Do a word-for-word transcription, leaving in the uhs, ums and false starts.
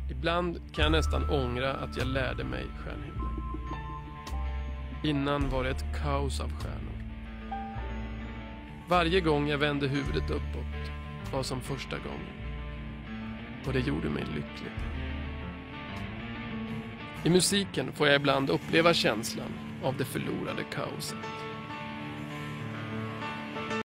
Ibland kan jag nästan ångra att jag lärde mig stjärnhimlen. Innan var det ett kaos av stjärnor. Varje gång jag vände huvudet uppåt var som första gången. Och det gjorde mig lycklig. I musiken får jag ibland uppleva känslan av det förlorade kaoset.